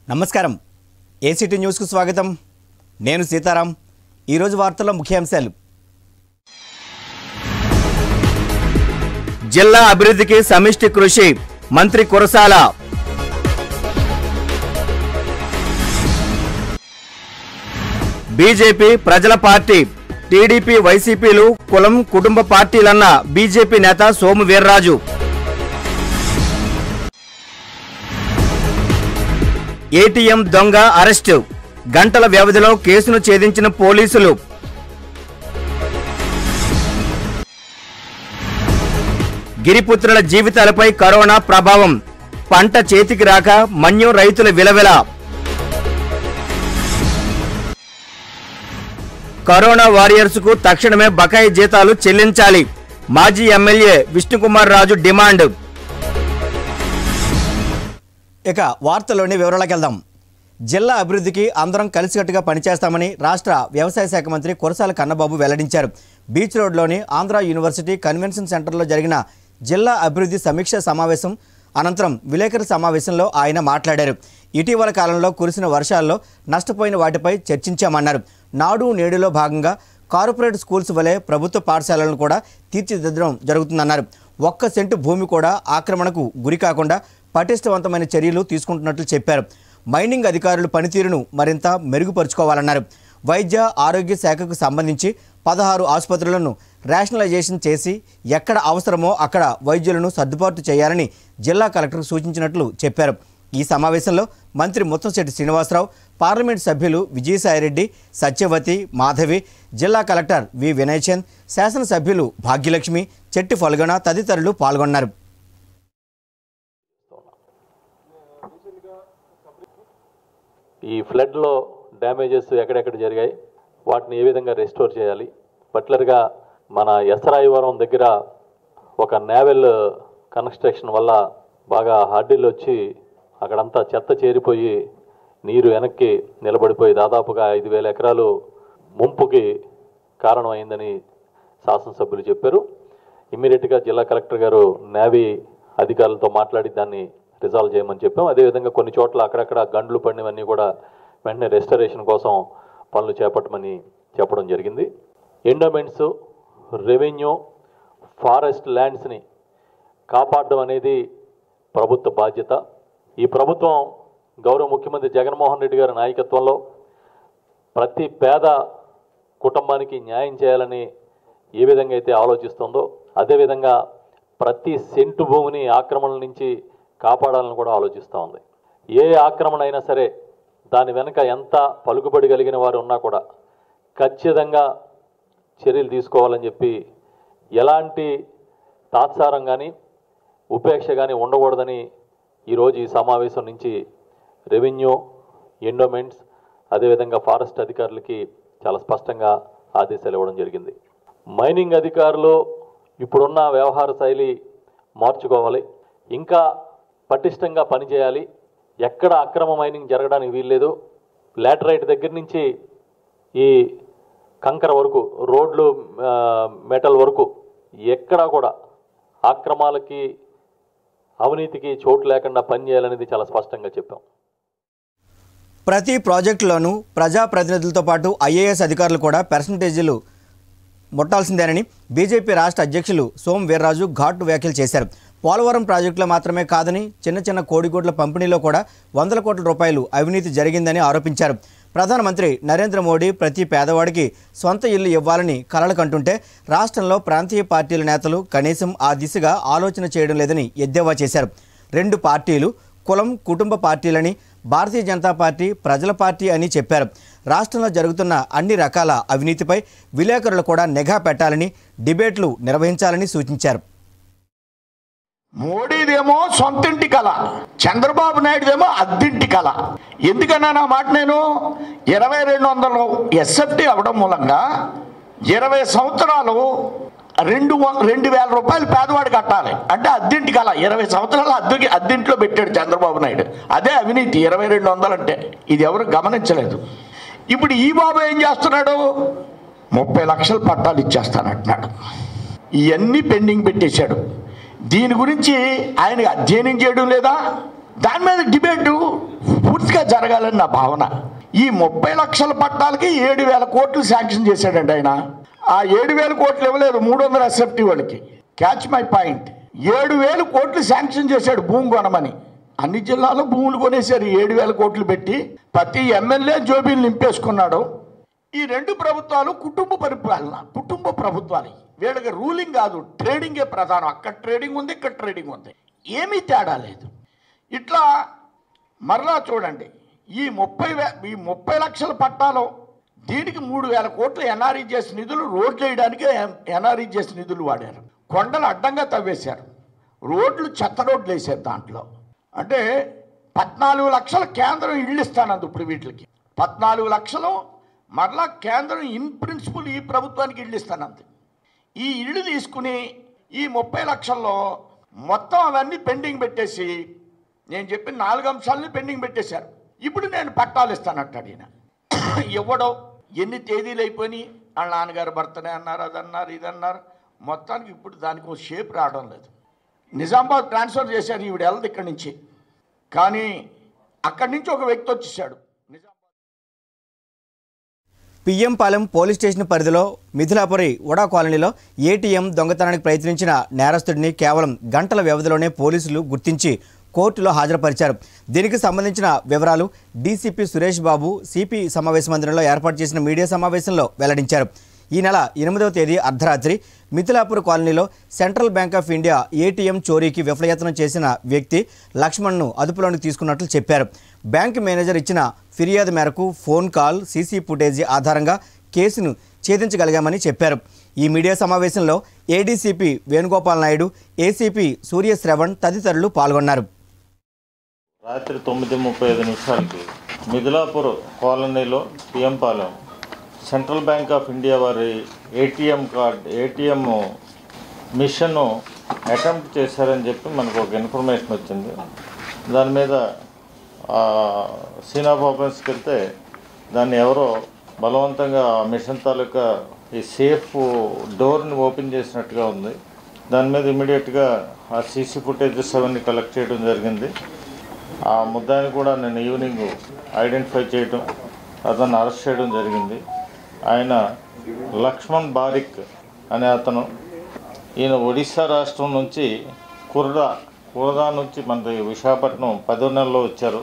నమస్కారం ఏసీటీ న్యూస్కు స్వాగతం నేను సీతారాం ఈ రోజు వార్తల ముఖ్యాంశాలు జిల్లా అభివృద్ధికి సమిష్టి కృషి మంత్రి కురసాల బీజేపీ ప్రజల పార్టీ టీడీపీ వైసీపీలు కులం కుటుంబ పార్టీలన్న బీజేపీ నేత సోము వీర్రాజు ఏటీఎం దొంగ అరెస్టు గంటల వ్యవధిలో కేసును ఛేదించిన పోలీసులు గిరిపుత్రుల జీవితాలపై కరోనా ప్రభావం పంట చేతికి రాక మన్యం రైతుల విలవిల కరోనా వారియర్స్ కు తక్షణమే బకాయి జీతాలు చెల్లించాలి మాజీ ఎమ్మెల్యే విష్ణుకుమార్ రాజు డిమాండ్ ఇక వార్తల్లోని వివరాలకు వెళ్దాం. జిల్లా అభివృద్ధికి అందరం కలిసికట్టుగా పనిచేస్తామని రాష్ట్ర వ్యవసాయ శాఖ మంత్రి కురసాల కన్నబాబు వెల్లడించారు. బీచ్ రోడ్లోని ఆంధ్ర యూనివర్సిటీ కన్వెన్షన్ సెంటర్లో జరిగిన జిల్లా అభివృద్ధి సమీక్ష సమావేశం అనంతరం విలేకరుల సమావేశంలో ఆయన మాట్లాడారు. ఇటీవల కాలంలో కురిసిన వర్షాల్లో నష్టపోయిన వాటిపై చర్చించామన్నారు. నాడు నేడులో భాగంగా కార్పొరేట్ స్కూల్స్ వలె ప్రభుత్వ పాఠశాలలను కూడా తీర్చిదిద్దడం జరుగుతుందన్నారు. 1 సెంటు భూమి కూడా ఆక్రమణకు గురి కాకుండా పటిష్టవంతమైన చర్యలు తీసుకుంటున్నట్లు చెప్పారు. మైనింగ్ అధికారుల పనితీరును మరింత మెరుగుపరుచుకోవాలన్నారు. వైద్య ఆరోగ్య శాఖకు సంబంధించి 16 ఆసుపత్రులను రేషనలైజేషన్ చేసి ఎక్కడ అవసరమో అక్కడ వైద్యులను సర్దుబాటు చేయాలని జిల్లా కలెక్టర్కు సూచించినట్లు చెప్పారు. ఈ సమావేశంలో మంత్రి ముత్తంశెట్టి శ్రీనివాసరావు, పార్లమెంట్ సభ్యులు విజయసాయిరెడ్డి, సత్యవతి, మాధవి, జిల్లా కలెక్టర్ వి వినయచంద్, శాసనసభ్యులు భాగ్యలక్ష్మి, చెట్టి ఫల్గణ తదితరులు పాల్గొన్నారు. ఈ ఫ్లడ్లో డ్యామేజెస్ ఎక్కడెక్కడ జరిగాయి, వాటిని ఏ విధంగా రెస్టోర్ చేయాలి. పర్టికులర్గా మన ఎసరాయివరం దగ్గర ఒక నేవల్ కన్స్ట్రక్షన్ వల్ల బాగా హార్డీలు వచ్చి అక్కడంతా చెత్త చేరిపోయి నీరు వెనక్కి నిలబడిపోయి దాదాపుగా 5,000 ఎకరాలు ముంపుకి కారణమైందని శాసనసభ్యులు చెప్పారు. ఇమ్మీడియట్గా జిల్లా కలెక్టర్ గారు నేవీ అధికారులతో మాట్లాడి దాన్ని రిజాల్వ్ చేయమని చెప్పాం. అదేవిధంగా కొన్ని చోట్ల అక్కడక్కడ గండ్లు పడినవన్నీ కూడా వెంటనే రెస్టరేషన్ కోసం పనులు చేపట్టమని చెప్పడం జరిగింది. ఎండోమెంట్స్, రెవెన్యూ, ఫారెస్ట్ ల్యాండ్స్ని కాపాడడం అనేది ప్రభుత్వ బాధ్యత. ఈ ప్రభుత్వం గౌరవ ముఖ్యమంత్రి జగన్మోహన్ రెడ్డి గారి నాయకత్వంలో ప్రతి పేద కుటుంబానికి న్యాయం చేయాలని ఏ విధంగా అయితే ఆలోచిస్తుందో అదేవిధంగా ప్రతి సెంటు భూమిని ఆక్రమణల నుంచి కాపాడాలని కూడా ఆలోచిస్తూ ఉంది. ఏ ఆక్రమణ అయినా సరే దాని వెనుక ఎంత పలుకుబడి కలిగిన వారు ఉన్నా కూడా ఖచ్చితంగా చర్యలు తీసుకోవాలని చెప్పి ఎలాంటి తాత్సారం కానీ ఉపేక్ష కానీ ఉండకూడదని ఈరోజు ఈ సమావేశం నుంచి రెవెన్యూ, ఎండోమెంట్స్ అదేవిధంగా ఫారెస్ట్ అధికారులకి చాలా స్పష్టంగా ఆదేశాలు ఇవ్వడం జరిగింది. మైనింగ్ అధికారులు ఇప్పుడున్న వ్యవహార శైలి మార్చుకోవాలి, ఇంకా పటిష్టంగా పనిచేయాలి. ఎక్కడ అక్రమ మైనింగ్ జరగడానికి వీల్లేదు. లాటరైట్ దగ్గర నుంచి ఈ కంకర వరకు, రోడ్లు, మెటల్ వరకు ఎక్కడా కూడా ఆక్రమాలకి అవినీతికి చోటు లేకుండా పనిచేయాలనేది చాలా స్పష్టంగా చెప్పాం. ప్రతి ప్రాజెక్టులోనూ ప్రజాప్రతినిధులతో పాటు ఐఏఎస్ అధికారులు కూడా పర్సంటేజీలు ముట్టాల్సిందేనని బీజేపీ రాష్ట్ర అధ్యక్షులు సోము వీర్రాజు ఘాటు వ్యాఖ్యలు చేశారు. పోలవరం ప్రాజెక్టులో మాత్రమే కాదని చిన్న కోడిగుడ్ల పంపిణీలో కూడా 100 కోట్ల రూపాయలు అవినీతి జరిగిందని ఆరోపించారు. ప్రధానమంత్రి నరేంద్ర మోడీ ప్రతి పేదవాడికి సొంత ఇల్లు ఇవ్వాలని కలలు కంటుంటే రాష్ట్రంలో ప్రాంతీయ పార్టీల నేతలు కనీసం ఆ దిశగా ఆలోచన చేయడం లేదని ఎద్దేవా చేశారు. 2 పార్టీలు కులం కుటుంబ పార్టీలని, భారతీయ జనతా పార్టీ ప్రజల పార్టీ అని చెప్పారు. రాష్ట్రంలో జరుగుతున్న అన్ని రకాల అవినీతిపై విలేకరులు కూడా నిఘా పెట్టాలని, డిబేట్లు నిర్వహించాలని సూచించారు. మోడీదేమో సొంతింటి కళ, చంద్రబాబు నాయుడుదేమో అద్దింటి కళ. ఎందుకన్నా నా మాట, నేను 2200 ఎస్ఎఫ్టీ అవ్వడం మూలంగా 20 సంవత్సరాలు 2,000 రూపాయలు పేదవాడు కట్టాలి అంటే అద్దింటి కళ. 20 సంవత్సరాలు అద్దింట్లో పెట్టాడు చంద్రబాబు నాయుడు. అదే అవినీతి 2200 అంటే. ఇది ఎవరు గమనించలేదు. ఇప్పుడు ఈ బాబు ఏం చేస్తున్నాడు, 30 లక్షల పట్టాలు ఇచ్చేస్తానంటున్నాడు. ఇవన్నీ పెండింగ్ పెట్టేశాడు. దీని గురించి ఆయన అధ్యయనం చేయడం లేదా, దాని మీద డిబేటు పూర్తిగా జరగాలని నా భావన. ఈ 30 లక్షల పట్టాలకి 7,000 కోట్లు శాంక్షన్ చేశాడండి ఆయన. ఆ 7,000 కోట్లు ఇవ్వలేదు 300 ఎస్ఎఫ్టీ వాళ్ళకి. Catch my point. 7,000 కోట్లు శాంక్షన్ చేశాడు భూమి కొనమని. అన్ని జిల్లాలో భూములు కొనేశారు 7,000 కోట్లు పెట్టి. ప్రతి ఎమ్మెల్యే జోబీలు నింపేసుకున్నాడు. ఈ 2 ప్రభుత్వాలు కుటుంబ పరిపాలన, కుటుంబ ప్రభుత్వాలు. వీళ్ళకి రూలింగ్ కాదు, ట్రేడింగే ప్రధానం. అక్కడ ట్రేడింగ్ ఉంది, ఇక్కడ ట్రేడింగ్ ఉంది, ఏమీ తేడా లేదు. ఇట్లా మరలా చూడండి, ఈ 30 లక్షల పట్టాలో దీనికి 3,000 కోట్లు ఎన్ఆర్ఈజీఎస్ నిధులు రోడ్లు వేయడానికి ఎన్ఆర్ఈజీఎస్ నిధులు వాడారు. కొండలు అడ్డంగా తవ్వేశారు, రోడ్లు చెత్త రోడ్లు వేసారు. దాంట్లో అంటే 14 లక్షల కేంద్రం ఇళ్ళు ఇస్తానంది. ఇప్పుడు వీటికి 14 లక్షలు మరలా కేంద్రం ఇన్ ప్రిన్సిపల్ ఈ ప్రభుత్వానికి ఇళ్ళు ఇస్తానంది. ఈ ఇళ్ళు తీసుకుని ఈ 30 లక్షల్లో మొత్తం అవన్నీ పెండింగ్ పెట్టేసి, నేను చెప్పిన 4 అంశాలని పెండింగ్ పెట్టేశారు. ఇప్పుడు నేను పట్టాలు ఇస్తానంటాడు ఈయన. ఇవ్వడం ఎన్ని తేదీలు అయిపోయి, వాళ్ళ నాన్నగారు బర్త్డే అన్నారు, అదన్నారు, ఇదన్నారు. మొత్తానికి ఇప్పుడు దానికి ఒక షేప్ రావడం లేదు. నిజామాబాద్ ట్రాన్స్ఫర్ చేశారు, ఈవిడ వెళ్ళదు ఇక్కడి నుంచి. కానీ అక్కడి నుంచి ఒక వ్యక్తి వచ్చేసాడు. పిఎం పాలెం పోలీస్ స్టేషన్ పరిధిలో మిథిలాపురి ఉడా కాలనీలో ఏటీఎం దొంగతనానికి ప్రయత్నించిన నేరస్తుడిని కేవలం గంటల వ్యవధిలోనే పోలీసులు గుర్తించి కోర్టులో హాజరుపరిచారు. దీనికి సంబంధించిన వివరాలు డీసీపీ సురేష్ బాబు సిపి సమావేశ మందిరంలో ఏర్పాటు చేసిన మీడియా సమావేశంలో వెల్లడించారు. ఈ నెల 8వ తేదీ అర్ధరాత్రి మిథిలాపూర్ కాలనీలో central bank of India ATM చోరీకి విఫలయత్నం చేసిన వ్యక్తి లక్ష్మణ్ను అదుపులోకి తీసుకున్నట్లు చెప్పారు. బ్యాంక్ మేనేజర్ ఇచ్చిన ఫిర్యాదు మేరకు ఫోన్ కాల్, సీసీ ఫుటేజీ ఆధారంగా కేసును ఛేదించగలిగామని చెప్పారు. ఈ మీడియా సమావేశంలో ఏడీసీపీ వేణుగోపాల్ నాయుడు, ఏసీపీ సూర్య శ్రవణ్ తదితరులు పాల్గొన్నారు. రాత్రి 9:35 మిథిలాపూర్ కాలనీలో PM Palem central bank of India వారి ఏటీఎం మిషన్ అటెంప్ట్ చేశారని చెప్పి మనకు ఒక ఇన్ఫర్మేషన్ వచ్చింది. దాని మీద సీన్ ఆఫ్ ఆఫెన్స్కి వెళ్తే దాన్ని ఎవరో బలవంతంగా మిషన్ తాలూకా ఈ సేఫ్ డోర్ని ఓపెన్ చేసినట్టుగా ఉంది. దాని మీద ఇమీడియట్గా ఆ సీసీ ఫుటేజెస్ అవన్నీ కలెక్ట్ చేయడం జరిగింది. ఆ ముద్దాయిని కూడా నేను ఈవినింగ్ ఐడెంటిఫై చేయడం, అతన్ని అరెస్ట్ చేయడం జరిగింది. ఆయన లక్ష్మణ్ బారిక్ అనే అతను. ఈయన ఒడిశా రాష్ట్రం నుంచి కుర్దా నుంచి మన విశాఖపట్నం 10వ నెలలో వచ్చారు.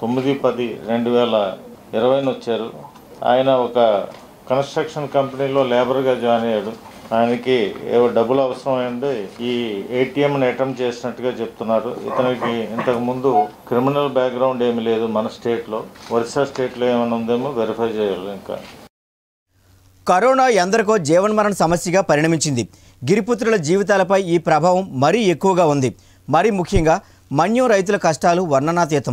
9/10/2020 వచ్చారు. ఆయన ఒక కన్స్ట్రక్షన్ కంపెనీలో లేబర్గా జాయిన్ అయ్యాడు. ఆయనకి ఏవో డబ్బులు అవసరమైంది ఈ ఏటీఎంని అటెంప్ట్ చేసినట్టుగా చెప్తున్నారు. ఇతనికి ఇంతకుముందు క్రిమినల్ బ్యాక్గ్రౌండ్ ఏమీ లేదు మన స్టేట్లో. ఒరిస్సా స్టేట్లో ఏమైనా ఉందేమో వెరిఫై చేయాలి. ఇంకా కరోనా ఎందరికో జీవన్మరణ సమస్యగా పరిణమించింది. గిరిపుత్రుల జీవితాలపై ఈ ప్రభావం మరీ ఎక్కువగా ఉంది. మరీ ముఖ్యంగా మన్యం రైతుల కష్టాలు వర్ణనాతీతం.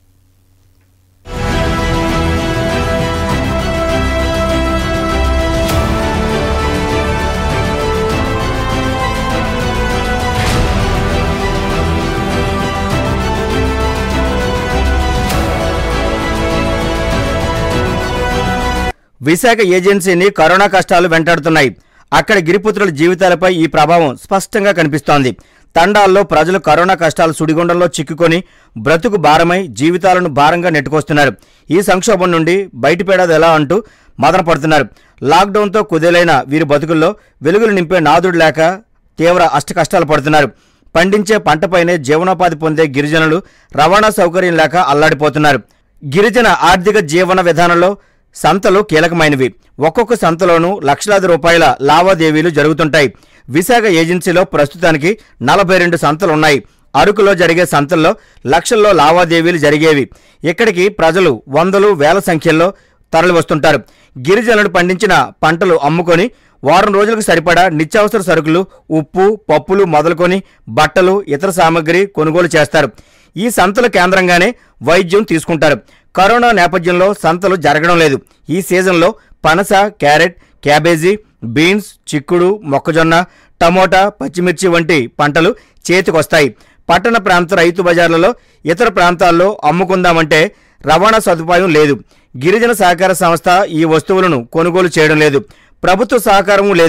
విశాఖ ఏజెన్సీని కరోనా కష్టాలు వెంటాడుతున్నాయి. అక్కడ గిరిపుత్రుల జీవితాలపై ఈ ప్రభావం స్పష్టంగా కనిపిస్తోంది. తండాల్లో ప్రజలు కరోనా కష్టాల సుడిగుండంలో చిక్కుకొని బ్రతుకు భారమై జీవితాలను భారంగా నెట్టుకొస్తున్నారు. ఈ సంక్షోభం నుండి బయటపడేది ఎలా అంటూ మదన పడుతున్నారు. లాక్డౌన్తో కుదేలైన వీరి బతుకుల్లో వెలుగులు నింపే నాదుడు లేక తీవ్ర అష్టకష్టాలు పడుతున్నారు. పండించే పంటపైనే జీవనోపాధి పొందే గిరిజనులు రవాణా సౌకర్యం లేక అల్లాడిపోతున్నారు. గిరిజన ఆర్థిక జీవన విధానంలో సంతలు కీలకమైనవి. ఒక్కొక్క సంతలోనూ లక్షలాది రూపాయల లావాదేవీలు జరుగుతుంటాయి. విశాఖ ఏజెన్సీలో ప్రస్తుతానికి 42 సంతలున్నాయి. అరకులో జరిగే సంతల్లో లక్షల్లో లావాదేవీలు జరిగేవి. ఇక్కడికి ప్రజలు వందలు వేల సంఖ్యల్లో తరలి వస్తుంటారు. గిరిజనులు పండించిన పంటలు అమ్ముకొని వారం రోజులకు సరిపడా నిత్యావసర సరుకులు, ఉప్పు, పప్పులు మొదలుకొని బట్టలు, ఇతర సామగ్రి కొనుగోలు చేస్తారు. ఈ సంతల కేంద్రంగానే వైద్యం తీసుకుంటారు. కరోనా నేపథ్యంలో సంతలు జరగడం లేదు. ఈ సీజన్లో పనస, క్యారెట్, క్యాబేజీ, బీన్స్, చిక్కుడు, మొక్కజొన్న, టమోటా, పచ్చిమిర్చి వంటి పంటలు చేతికొస్తాయి. పట్టణ ప్రాంత రైతు బజార్లలో ఇతర ప్రాంతాల్లో అమ్ముకుందామంటే రవాణా సదుపాయం లేదు. గిరిజన సహకార సంస్థ ఈ వస్తువులను కొనుగోలు చేయడం లేదు. ప్రభుత్వ సహకారము లేదు.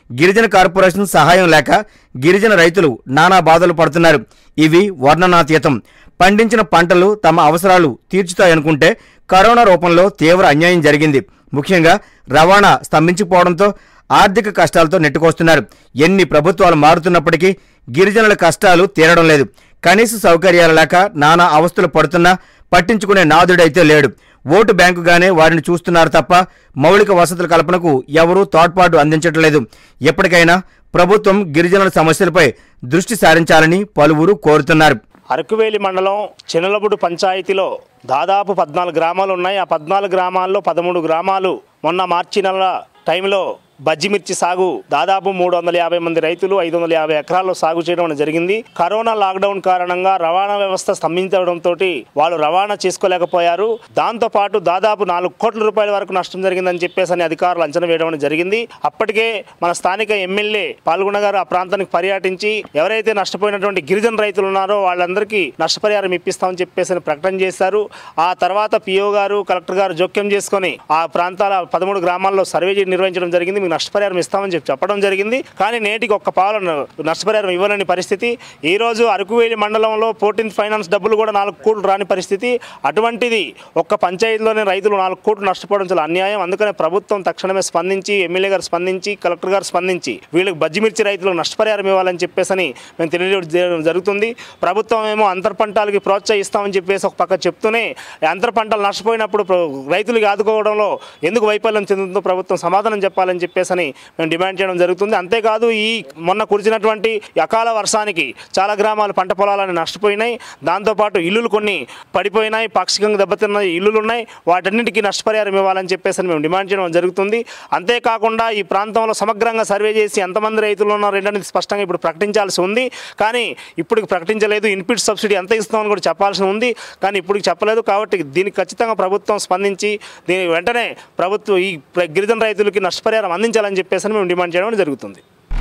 గిరిజన కార్పొరేషన్ సహాయం లేక గిరిజన రైతులు నానా బాధలు పడుతున్నారు. ఇవి వర్ణనాతీతం. పండించిన పంటలు తమ అవసరాలు తీర్చుతాయనుకుంటే కరోనా రూపంలో తీవ్ర అన్యాయం జరిగింది. ముఖ్యంగా రవాణా స్తంభించిపోవడంతో ఆర్థిక కష్టాలతో నెట్టుకొస్తున్నారు. ఎన్ని ప్రభుత్వాలు మారుతున్నప్పటికీ గిరిజనుల కష్టాలు తీరడం లేదు. కనీస సౌకర్యాలు లేక నానా అవస్థలు పడుతున్నా పట్టించుకునే నాదుడైతే లేడు. ఓటు బ్యాంకుగానే వారిని చూస్తున్నారు తప్ప మౌలిక వసతుల కల్పనకు ఎవరూ తోడ్పాటు అందించడం లేదు. ఎప్పటికైనా ప్రభుత్వం గిరిజనుల సమస్యలపై దృష్టి సారించాలని పలువురు కోరుతున్నారు. అరకువేలి మండలం చినలబుడు పంచాయతీలో దాదాపు 14 గ్రామాలు ఉన్నాయి. ఆ 14 గ్రామాల్లో 13 గ్రామాలు మొన్న మార్చి నెల టైంలో బజ్జిమిర్చి సాగు దాదాపు 350 మంది రైతులు 550 ఎకరాల్లో సాగు చేయడం జరిగింది. కరోనా లాక్డౌన్ కారణంగా రవాణా వ్యవస్థ స్తంభించడంతో వాళ్ళు రవాణా చేసుకోలేకపోయారు. దాంతో పాటు దాదాపు 4 కోట్ల రూపాయల వరకు నష్టం జరిగిందని చెప్పేసి అధికారులు అంచనా వేయడం జరిగింది. అప్పటికే మన స్థానిక ఎమ్మెల్యే పాల్గొన్న గారు ఆ ప్రాంతానికి పర్యటించి ఎవరైతే నష్టపోయినటువంటి గిరిజన రైతులు ఉన్నారో వాళ్ళందరికీ నష్టపరిహారం ఇప్పిస్తామని చెప్పేసి ప్రకటన చేశారు. ఆ తర్వాత పిఓ గారు కలెక్టర్ గారు జోక్యం చేసుకొని ఆ ప్రాంతాల 13 గ్రామాల్లో సర్వే నిర్వహించడం జరిగింది. నష్టపరిహారం ఇస్తామని చెప్పడం జరిగింది. కానీ నేటికి ఒక్క పాలు నష్టపరిహారం ఇవ్వలేని పరిస్థితి. ఈ రోజు అరకువేలి మండలంలో 14th ఫైనాన్స్ డబ్బులు కూడా 4 కోట్లు రాని పరిస్థితి. అటువంటిది ఒక్క పంచాయతీలోనే రైతులు 4 కోట్లు నష్టపోవడం చాలా అన్యాయం. అందుకనే ప్రభుత్వం తక్షణమే స్పందించి ఎమ్మెల్యే గారు స్పందించి కలెక్టర్ గారు స్పందించి వీళ్ళకి బజ్జిమిర్చి రైతులకు నష్టపరిహారం ఇవ్వాలని చెప్పేసి మేము తెలియజేయడం జరుగుతుంది. ప్రభుత్వం ఏమో అంతర్ పంటలకి ప్రోత్సహిస్తామని చెప్పేసి ఒక పక్క చెప్తూనే అంతర్ పంటలు నష్టపోయినప్పుడు రైతులకు ఆదుకోవడంలో ఎందుకు వైఫల్యం చెందుతుందో ప్రభుత్వం సమాధానం చెప్పాలని చెప్పేసి మేము డిమాండ్ చేయడం జరుగుతుంది. అంతేకాదు ఈ మొన్న కురిసినటువంటి అకాల వర్షానికి చాలా గ్రామాలు పంట పొలాలను నష్టపోయినాయి. దాంతోపాటు ఇల్లులు కొన్ని పడిపోయినాయి, పాక్షికంగా దెబ్బతిన్న ఇల్లులు ఉన్నాయి. వాటన్నిటికీ నష్టపరిహారం ఇవ్వాలని చెప్పేసి మేము డిమాండ్ చేయడం జరుగుతుంది. అంతేకాకుండా ఈ ప్రాంతంలో సమగ్రంగా సర్వే చేసి ఎంతమంది రైతులు ఉన్నారో అనేది స్పష్టంగా ఇప్పుడు ప్రకటించాల్సి ఉంది. కానీ ఇప్పుడు ప్రకటించలేదు. ఇన్పుట్ సబ్సిడీ ఎంత ఇస్తామని కూడా చెప్పాల్సి ఉంది. కానీ ఇప్పుడు చెప్పలేదు. కాబట్టి దీనికి ఖచ్చితంగా ప్రభుత్వం స్పందించి దీని వెంటనే ప్రభుత్వం ఈ గిరిజన రైతులకి నష్టపరిహారం అందించాలని చెప్పేసి మేము డిమాండ్ చేయడం జరుగుతుంది.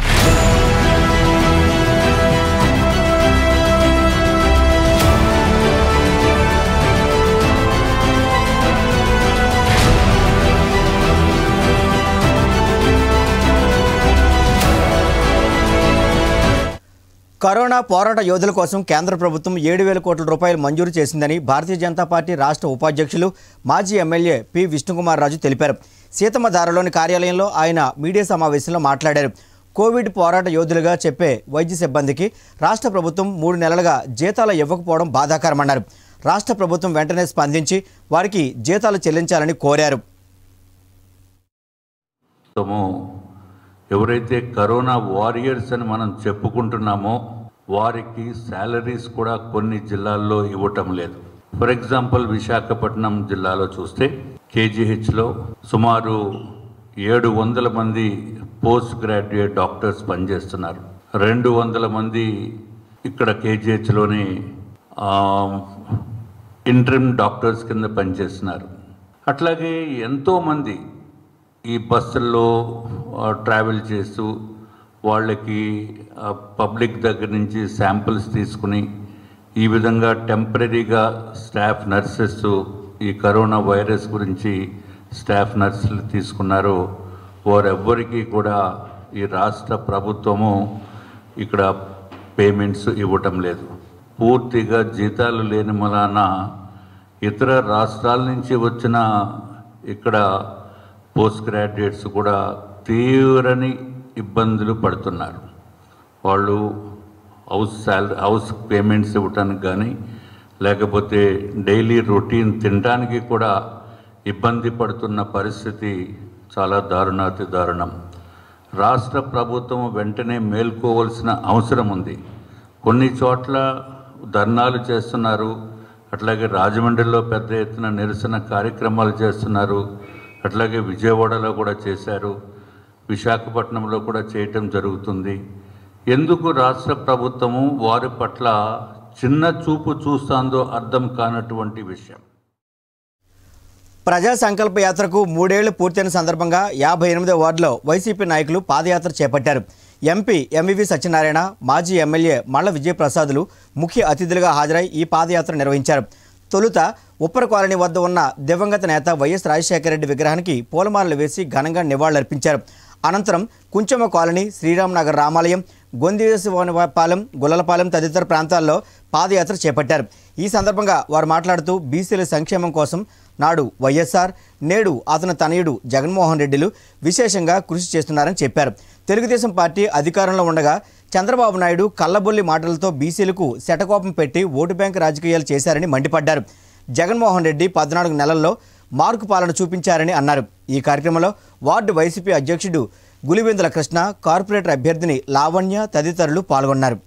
కరోనా పోరాట యోధుల కోసం కేంద్ర ప్రభుత్వం 7,000 కోట్ల రూపాయలు మంజూరు చేసిందని భారతీయ జనతా పార్టీ రాష్ట్ర ఉపాధ్యక్షులు మాజీ ఎమ్మెల్యే పి విష్ణుకుమార్ రాజు తెలిపారు. సీతమ్మధారలోని కార్యాలయంలో ఆయన మీడియా సమావేశంలో మాట్లాడారు. కోవిడ్ పోరాట యోధులుగా చెప్పే వైద్య సిబ్బందికి రాష్ట్ర ప్రభుత్వం 3 నెలలుగా జీతాలు ఇవ్వకపోవడం బాధాకరమన్నారు. రాష్ట్ర ప్రభుత్వం వెంటనే స్పందించి వారికి జీతాలు చెల్లించాలని కోరారు. ఎవరైతే కరోనా వారియర్స్ అని మనం చెప్పుకుంటున్నామో వారికి శాలరీస్ కూడా కొన్ని జిల్లాల్లో ఇవ్వటం లేదు. ఫర్ ఎగ్జాంపుల్ విశాఖపట్నం జిల్లాలో చూస్తే కేజీహెచ్లో సుమారు 700 మంది పోస్ట్ గ్రాడ్యుయేట్ డాక్టర్స్ పనిచేస్తున్నారు. 200 మంది ఇక్కడ కేజీహెచ్లోని ఇంటరిమ్ డాక్టర్స్ కింద పనిచేస్తున్నారు. అట్లాగే ఎంతోమంది ఈ బస్సుల్లో ట్రావెల్ చేస్తూ వాళ్ళకి పబ్లిక్ దగ్గర నుంచి శాంపిల్స్ తీసుకుని ఈ విధంగా టెంపరీగా స్టాఫ్ నర్సెస్ ఈ కరోనా వైరస్ గురించి స్టాఫ్ నర్సులు తీసుకున్నారు. వారెవ్వరికీ కూడా ఈ రాష్ట్ర ప్రభుత్వము ఇక్కడ పేమెంట్స్ ఇవ్వటం లేదు. పూర్తిగా జీతాలు లేని వలన ఇతర రాష్ట్రాల నుంచి వచ్చిన ఇక్కడ పోస్ట్ గ్రాడ్యుయేట్స్ కూడా తీవ్రని ఇబ్బందులు పడుతున్నారు. వాళ్ళు హౌస్ పేమెంట్స్ ఇవ్వటానికి కానీ లేకపోతే డైలీ రొటీన్ తినడానికి కూడా ఇబ్బంది పడుతున్న పరిస్థితి చాలా దారుణాతి దారుణం. రాష్ట్ర ప్రభుత్వం వెంటనే మేల్కోవాల్సిన అవసరం ఉంది. కొన్ని చోట్ల ధర్నాలు చేస్తున్నారు. అట్లాగే రాజమండ్రిలో పెద్ద ఎత్తున నిరసన కార్యక్రమాలు చేస్తున్నారు. అట్లాగే విజయవాడలో కూడా చేశారు. విశాఖపట్నంలో కూడా చేయటం జరుగుతుంది. ఎందుకు రాష్ట్ర ప్రభుత్వము వారి పట్ల చిన్న చూపు చూస్తుందో అర్థం కానటువంటి విషయం. ప్రజా సంకల్ప యాత్రకు 3 ఏళ్లు పూర్తయిన సందర్భంగా 58వ వార్డులో వైసీపీ నాయకులు పాదయాత్ర చేపట్టారు. ఎంపీ ఎంవివి సత్యనారాయణ, మాజీ ఎమ్మెల్యే మళ్ల విజయప్రసాదులు ముఖ్య అతిథులుగా హాజరై ఈ పాదయాత్ర నిర్వహించారు. తొలుత ఉప్పర కాలనీ వద్ద ఉన్న దివంగత నేత వైఎస్ రాజశేఖర రెడ్డి విగ్రహానికి పూలమాలలు వేసి ఘనంగా నివాళులర్పించారు. అనంతరం కుంచమ కాలనీ, శ్రీరామ్ నగర్ రామాలయం, గొందివేసిపాలెం, గుల్లలపాలెం తదితర ప్రాంతాల్లో పాదయాత్ర చేపట్టారు. ఈ సందర్భంగా వారు మాట్లాడుతూ బీసీల సంక్షేమం కోసం నాడు వైఎస్ఆర్, నేడు అతని తనయుడు జగన్మోహన్ రెడ్డిలు విశేషంగా కృషి చేస్తున్నారని చెప్పారు. తెలుగుదేశం పార్టీ అధికారంలో ఉండగా చంద్రబాబు నాయుడు కల్లబొల్లి మాటలతో బీసీలకు శటకోపం పెట్టి ఓటు బ్యాంకు రాజకీయాలు చేశారని మండిపడ్డారు. జగన్మోహన్ రెడ్డి 14 నెలల్లో మార్కు పాలన చూపించారని అన్నారు. ఈ కార్యక్రమంలో వార్డు వైసీపీ అధ్యక్షుడు గులివెందుల కృష్ణ, కార్పొరేటర్ అభ్యర్థిని లావణ్య తదితరులు పాల్గొన్నారు.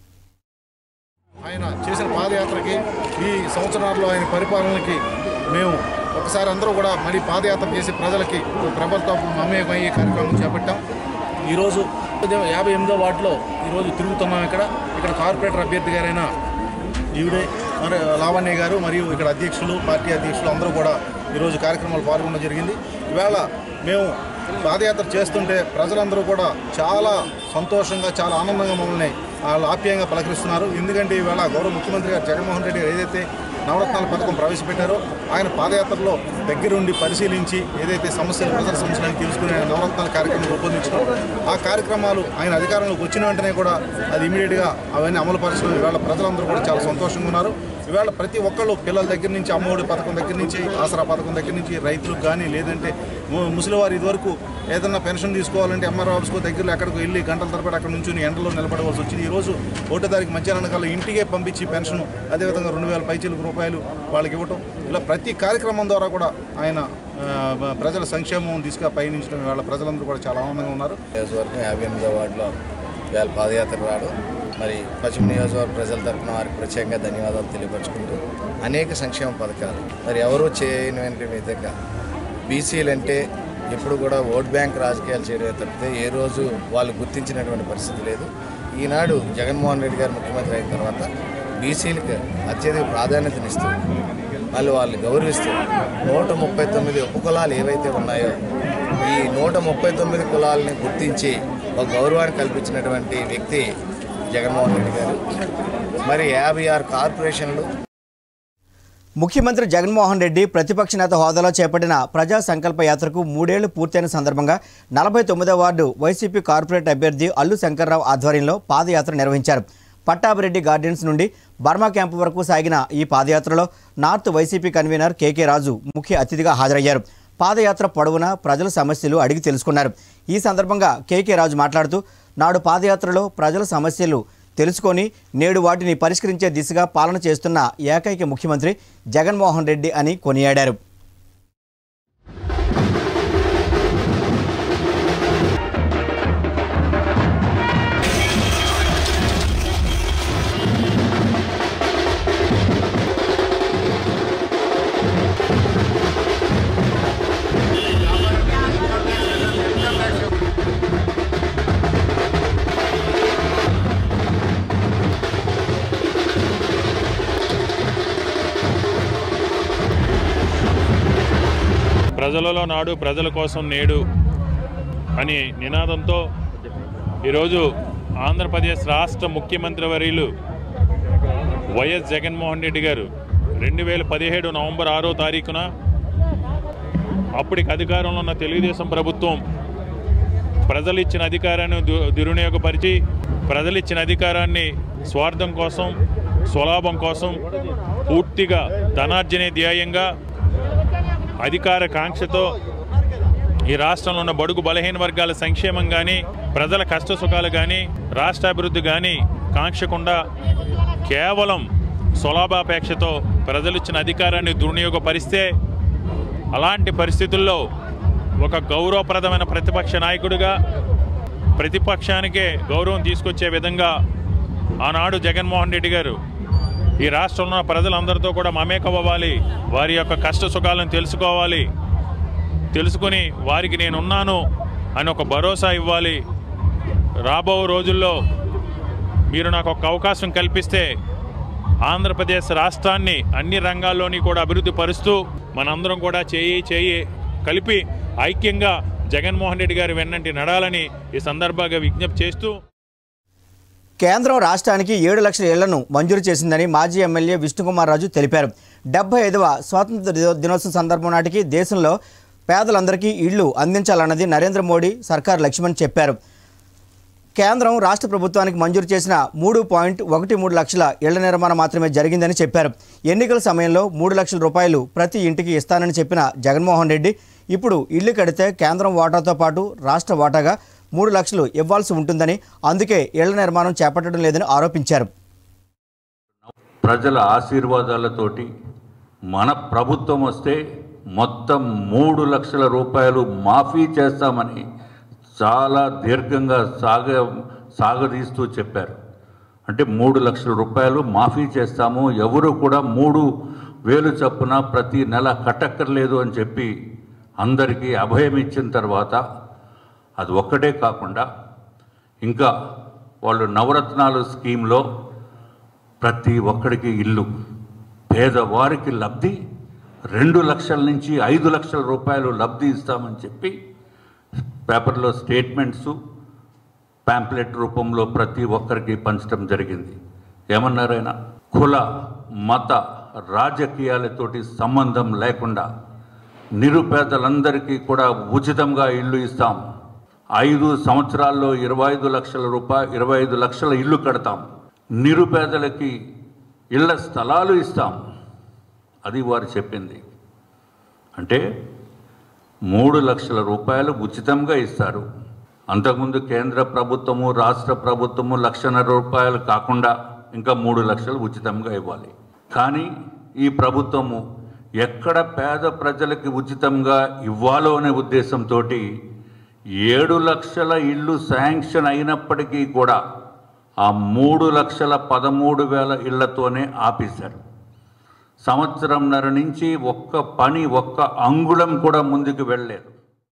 ఆయన చేసిన పాదయాత్రకి, ఈ సంవత్సరాల్లో ఆయన పరిపాలనకి మేము ఒకసారి అందరూ కూడా మళ్ళీ పాదయాత్ర చేసి ప్రజలకి ప్రభుత్వం మమేకమై ఈ కార్యక్రమం చేపట్టాం. ఈరోజు 58వ వార్డులో ఈరోజు తిరుగుతున్నాం. ఇక్కడ కార్పొరేటర్ అభ్యర్థి గారైన ఈవిడే లావణ్య గారు మరియు ఇక్కడ అధ్యక్షులు, పార్టీ అధ్యక్షులు అందరూ కూడా ఈరోజు కార్యక్రమాలు పాల్గొనడం జరిగింది. ఇవాళ మేము పాదయాత్ర చేస్తుంటే ప్రజలందరూ కూడా చాలా సంతోషంగా, చాలా ఆనందంగా మమ్మల్ని వాళ్ళు ఆప్యాయంగా పలకరిస్తున్నారు. ఎందుకంటే ఈవేళ గౌరవ ముఖ్యమంత్రి గారు జగన్మోహన్ రెడ్డి గారు ఏదైతే నవరత్నాల పథకం ప్రవేశపెట్టారో ఆయన పాదయాత్రలో దగ్గరుండి పరిశీలించి ఏదైతే సమస్యలు, ప్రజల సమస్యలను తెలుసుకుని ఆయన నవరత్నాల కార్యక్రమం రూపొందించడం, ఆ కార్యక్రమాలు ఆయన అధికారంలోకి వచ్చిన వెంటనే కూడా అది ఇమీడియట్గా అవన్నీ అమలు పరచడం ఇవాళ ప్రజలందరూ కూడా చాలా సంతోషంగా ఉన్నారు. ఇవాళ ప్రతి ఒక్కళ్ళు పిల్లల దగ్గర నుంచి, అమ్మఒడి పథకం దగ్గర నుంచి, ఆసరా పథకం దగ్గర నుంచి, రైతులకు కానీ లేదంటే ముసలివారు ఇదివరకు ఏదన్నా పెన్షన్ తీసుకోవాలంటే ఎంఆర్ఓ ఆఫీస్కో దగ్గరలో ఎక్కడికి వెళ్ళి గంటల తరబడి అక్కడ నుంచి ఎండలో నిలబడవలసి వచ్చింది. ఈరోజు 1వ తారీఖు మధ్యాహ్నం కల్లా ఇంటికే పంపించి పెన్షన్, అదేవిధంగా 2000 పైచీలకు రూపాయలు వాళ్ళకి ఇవ్వటం, ఇలా ప్రతి కార్యక్రమం ద్వారా కూడా ఆయన ప్రజల సంక్షేమం దిశగా పయనించడం ఇవాళ ప్రజలందరూ కూడా చాలా ఆనందంగా ఉన్నారు. నియోజకవర్గం 58వ వార్డులో ఇవాళ పాదయాత్ర రావడం, మరి పశ్చిమ నియోజకవర్గ ప్రజల తరఫున వారికి ప్రత్యేకంగా ధన్యవాదాలు తెలియపరుచుకుంటూ అనేక సంక్షేమ పథకాలు మరి ఎవరూ చేయని విధంగా బీసీలంటే ఎప్పుడు కూడా ఓట్ బ్యాంక్ రాజకీయాలు చేయడమే తప్పితే ఏ రోజు వాళ్ళు గుర్తించినటువంటి పరిస్థితి లేదు. ఈనాడు జగన్మోహన్ రెడ్డి గారు ముఖ్యమంత్రి అయిన తర్వాత బీసీలకు అత్యధిక ప్రాధాన్యతనిస్తూ మళ్ళీ వాళ్ళు గౌరవిస్తూ 139 ఉపకులాలు ఏవైతే ఉన్నాయో ఈ 139 కులాలని గుర్తించి ఒక గౌరవాన్ని కల్పించినటువంటి వ్యక్తి జగన్మోహన్ రెడ్డి గారు. మరి 56 కార్పొరేషన్లు. ముఖ్యమంత్రి జగన్మోహన్ రెడ్డి ప్రతిపక్ష నేత హోదాలో చేపట్టిన ప్రజా సంకల్ప యాత్రకు 3 ఏళ్లు పూర్తయిన సందర్భంగా 49వ వార్డు వైసీపీ కార్పొరేట్ అభ్యర్థి అల్లు శంకర్రావు ఆధ్వర్యంలో పాదయాత్ర నిర్వహించారు. పట్టాభిరెడ్డి గార్డెన్స్ నుండి బర్మా క్యాంపు వరకు సాగిన ఈ పాదయాత్రలో north YCP convener KK Raju ముఖ్య అతిథిగా హాజరయ్యారు. పాదయాత్ర పొడవునా ప్రజల సమస్యలు అడిగి తెలుసుకున్నారు. ఈ సందర్భంగా కేకే రాజు మాట్లాడుతూ నాడు పాదయాత్రలో ప్రజల సమస్యలు తెలుసుకొని నేడు వాటిని పరిష్కరించే దిశగా పాలన చేస్తున్న ఏకైక ముఖ్యమంత్రి జగన్మోహన్ రెడ్డి అని కొనియాడారు. ప్రజలలో నాడు, ప్రజల కోసం నేడు అని నినాదంతో ఈరోజు ఆంధ్రప్రదేశ్ రాష్ట్ర ముఖ్యమంత్రి వర్యులు వైఎస్ జగన్మోహన్ రెడ్డి గారు 2017 నవంబర్ 6వ తారీఖున అప్పటికి అధికారంలో ఉన్న తెలుగుదేశం ప్రభుత్వం ప్రజలు ఇచ్చిన అధికారాన్ని దుర్వినియోగపరిచి, ప్రజలు ఇచ్చిన అధికారాన్ని స్వార్థం కోసం, స్వలాభం కోసం, పూర్తిగా ధనార్జనే ధ్యేయంగా, అధికార కాంక్షతో ఈ రాష్ట్రంలో ఉన్న బడుగు బలహీన వర్గాల సంక్షేమం కానీ, ప్రజల కష్ట సుఖాలు కానీ, రాష్ట్రాభివృద్ధి కానీ కాంక్షకుండా కేవలం స్వలాభాపేక్షతో ప్రజలు ఇచ్చిన అధికారాన్ని దుర్వినియోగపరిస్తే, అలాంటి పరిస్థితుల్లో ఒక గౌరవప్రదమైన ప్రతిపక్ష నాయకుడిగా ప్రతిపక్షానికే గౌరవం తీసుకొచ్చే విధంగా ఆనాడు జగన్మోహన్ రెడ్డి గారు ఈ రాష్ట్రంలో ప్రజలందరితో కూడా మమేకవ్వాలి, వారి యొక్క కష్ట సుఖాలను తెలుసుకోవాలి, తెలుసుకుని వారికి నేనున్నాను అని ఒక భరోసా ఇవ్వాలి. రాబో రోజుల్లో మీరు నాకు ఒక అవకాశం కల్పిస్తే ఆంధ్రప్రదేశ్ రాష్ట్రాన్ని అన్ని రంగాల్లోని కూడా అభివృద్ధి పరుస్తూ మనందరం కూడా చేయి కలిపి ఐక్యంగా జగన్మోహన్ రెడ్డి గారి వెన్నంటి నడాలని ఈ సందర్భంగా విజ్ఞప్తి చేస్తూ, కేంద్రం రాష్ట్రానికి 7 లక్షల ఇళ్లను మంజూరు చేసిందని మాజీ ఎమ్మెల్యే విష్ణుకుమార్ రాజు తెలిపారు. 75వ స్వాతంత్ర దినోత్సవం సందర్భం నాటికి దేశంలో పేదలందరికీ ఇళ్లు అందించాలన్నది నరేంద్ర మోడీ సర్కార్ లక్ష్యమని చెప్పారు. కేంద్రం రాష్ట్ర ప్రభుత్వానికి మంజూరు చేసిన 3.13 లక్షల ఇళ్ల నిర్మాణం మాత్రమే జరిగిందని చెప్పారు. ఎన్నికల సమయంలో 3 లక్షల రూపాయలు ప్రతి ఇంటికి ఇస్తానని చెప్పిన జగన్మోహన్ రెడ్డి ఇప్పుడు ఇళ్లు కడితే కేంద్రం వాటాతో పాటు రాష్ట్ర వాటాగా 3 లక్షలు ఇవ్వాల్సి ఉంటుందని, అందుకే ఇళ్ల నిర్మాణం చేపట్టడం లేదని ఆరోపించారు. ప్రజల ఆశీర్వాదాలతోటి మన ప్రభుత్వం వస్తే మొత్తం 3 లక్షల రూపాయలు మాఫీ చేస్తామని చాలా దీర్ఘంగా సాగదీస్తూ చెప్పారు. అంటే 3 లక్షల రూపాయలు మాఫీ చేస్తాము, ఎవరు కూడా 3,000 చొప్పున ప్రతి నెల కట్టక్కర్లేదు అని చెప్పి అందరికీ అభయం ఇచ్చిన తర్వాత అది ఒక్కటే కాకుండా ఇంకా వాళ్ళు నవరత్నాలు స్కీమ్లో ప్రతి ఒక్కడికి ఇల్లు, పేదవారికి లబ్ధి 2 లక్షల నుంచి 5 లక్షల రూపాయలు లబ్ధి ఇస్తామని చెప్పి పేపర్లో స్టేట్మెంట్సు ప్యాంప్లెట్ రూపంలో ప్రతి ఒక్కరికి పంచడం జరిగింది. ఏమన్నారైనా కుల మత రాజకీయాలతోటి సంబంధం లేకుండా నిరుపేదలందరికీ కూడా ఉచితంగా ఇల్లు ఇస్తాం. 5 సంవత్సరాల్లో 25 లక్షల ఇల్లు కడతాం. నిరుపేదలకి ఇళ్ల స్థలాలు ఇస్తాం. అది వారు చెప్పింది. అంటే 3 లక్షల రూపాయలు ఉచితంగా ఇస్తారు. అంతకుముందు కేంద్ర ప్రభుత్వము రాష్ట్ర ప్రభుత్వము 1,50,000 రూపాయలు కాకుండా ఇంకా 3 లక్షలు ఉచితంగా ఇవ్వాలి. కానీ ఈ ప్రభుత్వము ఎక్కడ పేద ప్రజలకి ఉచితంగా ఇవ్వాలో అనే ఉద్దేశంతో 7 లక్షల ఇళ్ళు శాంక్షన్ అయినప్పటికీ కూడా ఆ 3,13,000 ఇళ్లతోనే ఆపేశారు. సంవత్సరంన్నర నుంచి ఒక్క అంగుళం కూడా ముందుకు వెళ్ళలేదు.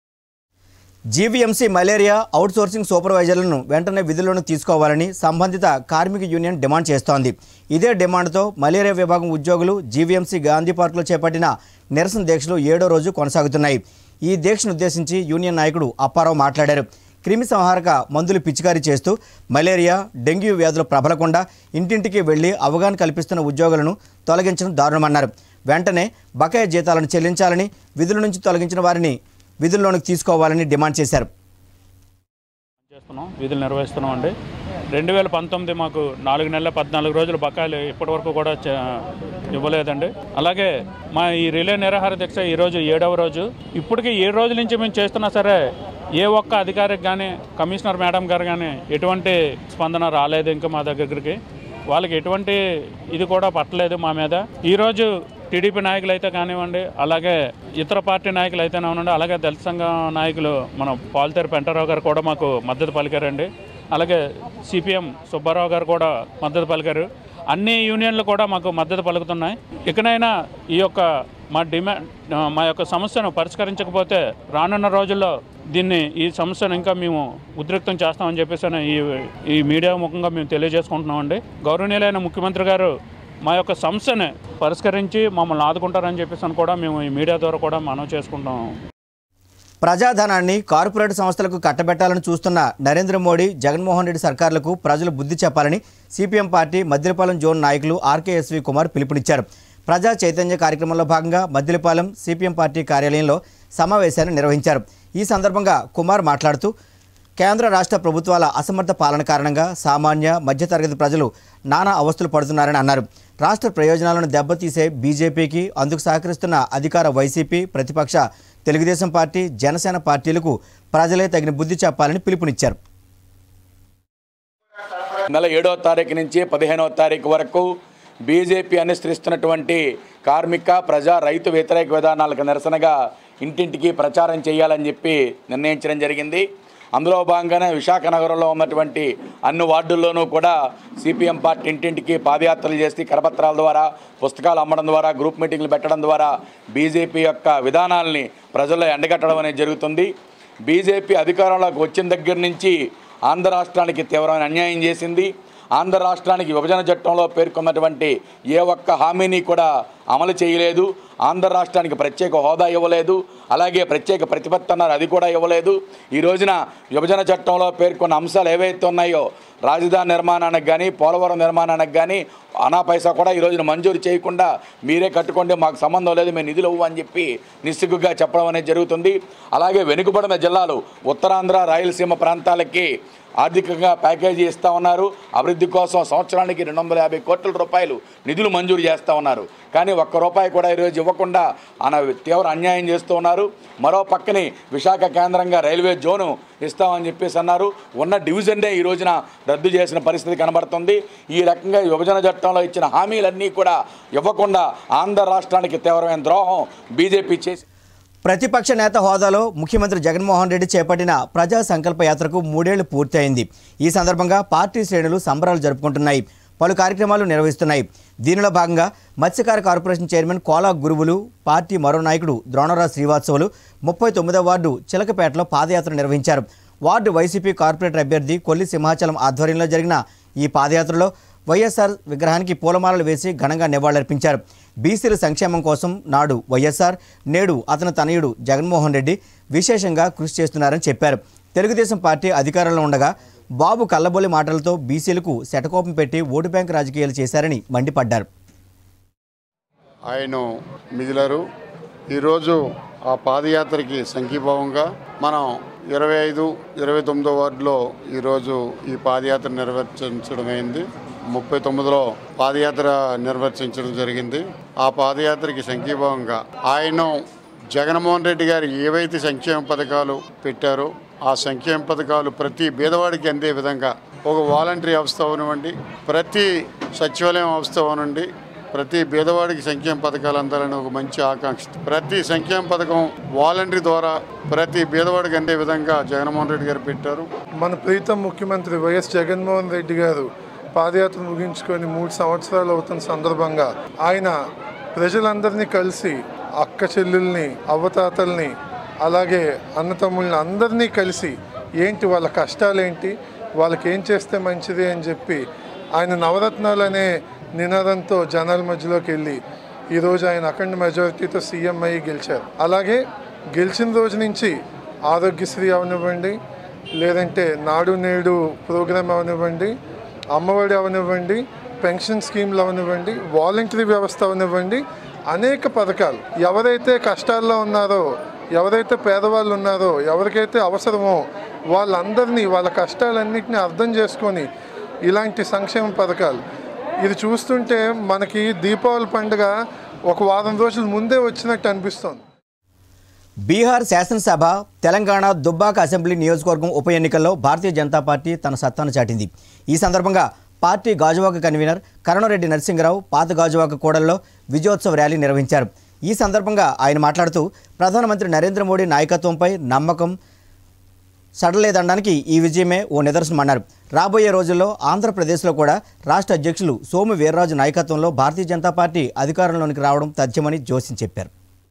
జీవీఎంసీ మలేరియా అవుట్సోర్సింగ్ సూపర్వైజర్లను వెంటనే విధుల్లోకి తీసుకోవాలని సంబంధిత కార్మిక యూనియన్ డిమాండ్ చేస్తోంది. ఇదే డిమాండ్తో మలేరియా విభాగం ఉద్యోగులు జీవీఎంసీ గాంధీ పార్కులో చేపట్టిన నిరసన దీక్షలు 7వ రోజు కొనసాగుతున్నాయి. ఈ దీక్షను ఉద్దేశించి యూనియన్ నాయకుడు అప్పారావు మాట్లాడారు. క్రిమి సంహారక మందులు పిచికారీ చేస్తూ మలేరియా డెంగ్యూ వ్యాధులు ప్రబలకుండా ఇంటింటికి వెళ్లి అవగాహన కల్పిస్తున్న ఉద్యోగులను తొలగించడం దారుణమన్నారు. వెంటనే బకాయి జీతాలను చెల్లించాలని, విధుల నుంచి తొలగించిన వారిని విధుల్లోనికి తీసుకోవాలని డిమాండ్ చేశారు. విధులు నిర్వహిస్తున్నాం అండి. 2019 మాకు 4 నెలల 14 రోజులు బకాయిలు ఇప్పటివరకు కూడా ఇవ్వలేదండి. అలాగే మా ఈ రిలే నిరాహార దీక్ష ఈరోజు 7వ రోజు. ఇప్పటికీ 7 రోజుల నుంచి మేము చేస్తున్నా సరే ఏ ఒక్క అధికారికి కానీ కమిషనర్ మేడం గారు కానీ ఎటువంటి స్పందన రాలేదు. ఇంకా మా దగ్గరికి వాళ్ళకి ఎటువంటి ఇది కూడా పట్టలేదు మా మీద. ఈరోజు టీడీపీ నాయకులు అయితే కానివ్వండి, అలాగే ఇతర పార్టీ నాయకులు అయితే కానివ్వండి, అలాగే దళిత సంఘం నాయకులు మన పాల్తేరు పెంటారావు గారు కూడా మాకు మద్దతు పలికారండి. అలాగే సిపిఎం సుబ్బారావు గారు కూడా మద్దతు పలికారు. అన్ని యూనియన్లు కూడా మాకు మద్దతు పలుకుతున్నాయి. ఇకనైనా ఈ యొక్క మా యొక్క సమస్యను పరిష్కరించకపోతే రానున్న రోజుల్లో ఈ సమస్యను ఇంకా మేము ఉద్రిక్తం చేస్తామని చెప్పేసి ఈ మీడియా ముఖంగా మేము తెలియజేసుకుంటున్నామండి. గౌరవనీయులైన ముఖ్యమంత్రి గారు మా యొక్క సమస్యను పరిష్కరించి మమ్మల్ని ఆదుకుంటారని చెప్పేసి కూడా మేము ఈ మీడియా ద్వారా కూడా మనం చేసుకుంటాం. ప్రజాధనాన్ని కార్పొరేట్ సంస్థలకు కట్టబెట్టాలని చూస్తున్న నరేంద్ర మోడీ, జగన్మోహన్ రెడ్డి సర్కార్లకు ప్రజలు బుద్ధి చెప్పాలని సిపిఎం పార్టీ మద్దిలపాలెం జోన్ నాయకులు ఆర్కేఎస్వి కుమార్ పిలుపునిచ్చారు. ప్రజా చైతన్య కార్యక్రమంలో భాగంగా మద్దిలపాలెం సిపిఎం పార్టీ కార్యాలయంలో సమావేశాన్ని నిర్వహించారు. ఈ సందర్భంగా కుమార్ మాట్లాడుతూ కేంద్ర రాష్ట్ర ప్రభుత్వాల అసమర్థ పాలన కారణంగా సామాన్య మధ్యతరగతి ప్రజలు నానా అవస్థలు పడుతున్నారని అన్నారు. రాష్ట్ర ప్రయోజనాలను దెబ్బతీసే బీజేపీకి అందుకు సహకరిస్తున్న అధికార వైసీపీ, ప్రతిపక్ష తెలుగుదేశం పార్టీ, జనసేన పార్టీలకు ప్రజలే తగిన బుద్ధి చెప్పాలని పిలుపునిచ్చారు. నెల 7వ తారీఖు నుంచి 15వ తారీఖు వరకు బీజేపీ అనుసరిస్తున్నటువంటి కార్మిక, ప్రజా, రైతు వ్యతిరేక విధానాలకు నిరసనగా ఇంటింటికి ప్రచారం చేయాలని చెప్పి నిర్ణయించడం జరిగింది. అందులో భాగంగానే విశాఖ నగరంలో ఉన్నటువంటి అన్ని వార్డుల్లోనూ కూడా సిపిఎం పార్టీ ఇంటింటికి పాదయాత్రలు చేసి కరపత్రాల ద్వారా, పుస్తకాలు అమ్మడం ద్వారా, గ్రూప్ మీటింగ్లు పెట్టడం ద్వారా బీజేపీ యొక్క విధానాలని ప్రజల్లో ఎండగట్టడం అనేది జరుగుతుంది. బీజేపీ అధికారంలోకి వచ్చిన దగ్గర నుంచి ఆంధ్ర రాష్ట్రానికి తీవ్రమైన అన్యాయం చేసింది. ఆంధ్ర రాష్ట్రానికి విభజన చట్టంలో పేర్కొన్నటువంటి ఏ ఒక్క హామీని కూడా అమలు చేయలేదు. ఆంధ్ర రాష్ట్రానికి ప్రత్యేక హోదా ఇవ్వలేదు. అలాగే ప్రత్యేక ప్రతిపత్తి అన్నారు, అది కూడా ఇవ్వలేదు. ఈ రోజున విభజన చట్టంలో పేర్కొన్న అంశాలు ఏవైతే ఉన్నాయో రాజధాని నిర్మాణానికి కానీ, పోలవరం నిర్మాణానికి కానీ, ఆనా పైసా కూడా ఈ రోజున మంజూరు చేయకుండా మీరే కట్టుకోండి, మాకు సంబంధం లేదు, మేము నిధులు ఇవ్వు అని చెప్పి నిస్సిగ్గుగా చెప్పడం అనేది జరుగుతుంది. అలాగే వెనుకబడిన జిల్లాలు ఉత్తరాంధ్ర, రాయలసీమ ప్రాంతాలకి ఆర్థికంగా ప్యాకేజీ ఇస్తూ ఉన్నారు. అభివృద్ధి కోసం సంవత్సరానికి 250 కోట్ల రూపాయలు నిధులు మంజూరు చేస్తూ ఉన్నారు. కానీ ఒక్క రూపాయి కూడా ఈరోజు ఇవ్వకుండా ఆయన తీవ్ర అన్యాయం చేస్తూ ఉన్నారు. మరో పక్కనే విశాఖ కేంద్రంగా రైల్వే జోను ఇస్తామని చెప్పేసి అన్నారు. ఉన్న డివిజన్నే ఈ రోజున రద్దు చేసిన పరిస్థితి కనబడుతుంది. ఈ రకంగా విభజన చట్టంలో ఇచ్చిన హామీలన్నీ కూడా ఇవ్వకుండా ఆంధ్ర రాష్ట్రానికి తీవ్రమైన ద్రోహం బీజేపీ చేసి ప్రతిపక్ష నేత హోదాలో ముఖ్యమంత్రి జగన్మోహన్ రెడ్డి చేపట్టిన ప్రజా సంకల్ప యాత్రకు 3 ఏళ్లు పూర్తయింది. ఈ సందర్భంగా పార్టీ శ్రేణులు సంబరాలు జరుపుకుంటున్నాయి, పలు కార్యక్రమాలు నిర్వహిస్తున్నాయి. దీనిలో భాగంగా మత్స్యకార కార్పొరేషన్ చైర్మన్ కోలా గురువులు, పార్టీ మరో నాయకుడు ద్రోణరాజు శ్రీవాత్సవులు 39వ వార్డు చిలకపేటలో పాదయాత్ర నిర్వహించారు. వార్డు వైసీపీ కార్పొరేటర్ అభ్యర్థి కొల్లి సింహాచలం ఆధ్వర్యంలో జరిగిన ఈ పాదయాత్రలో వైఎస్ఆర్ విగ్రహానికి పూలమాలలు వేసి ఘనంగా నివాళులర్పించారు. బీసీల సంక్షేమం కోసం నాడు వైఎస్ఆర్, నేడు అతని తనయుడు జగన్మోహన్ రెడ్డి విశేషంగా కృషి చేస్తున్నారని చెప్పారు. తెలుగుదేశం పార్టీ అధికారంలో ఉండగా బాబు కల్లబొల్లి మాటలతో బీసీలకు శటకోపం పెట్టి ఓటు బ్యాంక్ రాజకీయాలు చేశారని మండిపడ్డారు. ఆయన మిగిలారు. ఈరోజు ఆ పాదయాత్రకి సంఘీభావంగా మనం 25, 29వ వార్డులో ఈరోజు ఈ పాదయాత్ర నిర్వర్తించడమైంది. 39లో పాదయాత్ర నిర్వర్తించడం జరిగింది. ఆ పాదయాత్రకి సంఘీభావంగా ఆయన జగన్మోహన్ రెడ్డి గారు ఏవైతే సంక్షేమ పథకాలు పెట్టారో ఆ సంక్షేమ పథకాలు ప్రతి పేదవాడికి అందే విధంగా ఒక వాలంటరీ వ్యవస్థ అవనివ్వండి, ప్రతి సచివాలయం వ్యవస్థ అవనండి, ప్రతి పేదవాడికి సంక్షేమ పథకాలు అందాలని ఒక మంచి ఆకాంక్ష. ప్రతి సంక్షేమ పథకం వాలంటరీ ద్వారా ప్రతి పేదవాడికి అందే విధంగా జగన్మోహన్ రెడ్డి గారు పెట్టారు. మన ప్రీతం ముఖ్యమంత్రి వైఎస్ జగన్మోహన్ రెడ్డి గారు పాదయాత్ర ముగించుకొని 3 సంవత్సరాలు అవుతున్న సందర్భంగా ఆయన ప్రజలందరినీ కలిసి అక్క చెల్లెల్ని, అవ్వతాతల్ని, అలాగే అన్నతమ్ముల్ని అందరినీ కలిసి ఏంటి వాళ్ళ కష్టాలేంటి, వాళ్ళకి ఏం చేస్తే మంచిది అని చెప్పి ఆయన నవరత్నాలు అనే నినాదంతో జనాల మధ్యలోకి వెళ్ళి ఈరోజు ఆయన అఖండ మెజారిటీతో సీఎం అయ్యి గెలిచారు. అలాగే గెలిచిన రోజు నుంచి ఆరోగ్యశ్రీ అవనివ్వండి, లేదంటే నాడు నేడు ప్రోగ్రాం అవనివ్వండి, అమ్మఒడి అవనివ్వండి, పెన్షన్ స్కీమ్లు అవనివ్వండి, వాలంటరీ వ్యవస్థ అవనివ్వండి, అనేక పథకాలు ఎవరైతే కష్టాల్లో ఉన్నారో, ఎవరైతే పేదవాళ్ళు ఉన్నారో, ఎవరికైతే అవసరమో వాళ్ళందరినీ వాళ్ళ కష్టాలన్నింటినీ అర్థం చేసుకొని ఇలాంటి సంక్షేమ పథకాలు ఇది చూస్తుంటే మనకి దీపావళి పండుగ ఒక వారం రోజుల ముందే వచ్చినట్టు అనిపిస్తోంది. బీహార్ శాసనసభ, తెలంగాణ దుబ్బాక అసెంబ్లీ నియోజకవర్గం ఉప ఎన్నికల్లో భారతీయ జనతా పార్టీ తన సత్తాను చాటింది. ఈ సందర్భంగా పార్టీ గాజువాక కన్వీనర్ కరుణారెడ్డి నరసింహరావు పాత గాజువాక కూడల్లో విజయోత్సవ ర్యాలీ నిర్వహించారు. ఈ సందర్భంగా ఆయన మాట్లాడుతూ ప్రధానమంత్రి నరేంద్ర మోడీ నాయకత్వంపై నమ్మకం సడలేదనడానికి ఈ విజయమే ఓ నిదర్శనమన్నారు. రాబోయే రోజుల్లో ఆంధ్రప్రదేశ్లో కూడా రాష్ట్ర అధ్యక్షులు సోము వీర్రాజు నాయకత్వంలో భారతీయ జనతా పార్టీ అధికారంలోనికి రావడం తథ్యమని జోషి చెప్పారు.